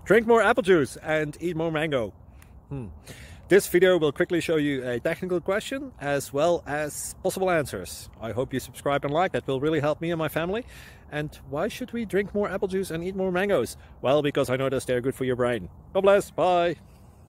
Drink more apple juice and eat more mango. This video will quickly show you a technical question as well as possible answers. I hope you subscribe and like. That will really help me and my family. And why should we drink more apple juice and eat more mangoes? Well, because I noticed they're good for your brain. God bless. Bye.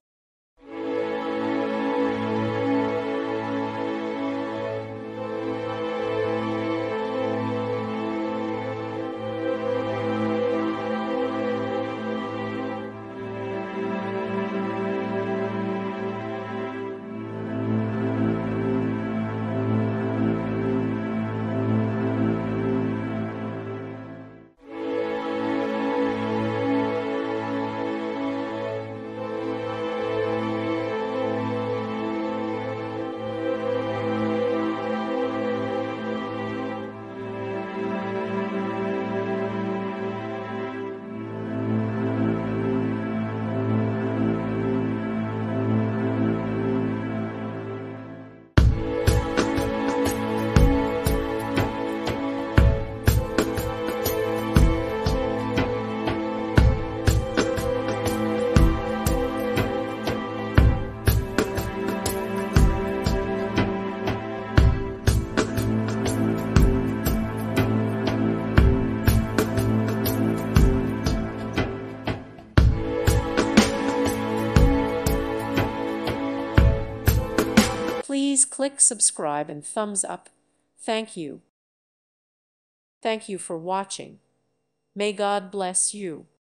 Please click subscribe and thumbs up. Thank you. Thank you for watching. May God bless you.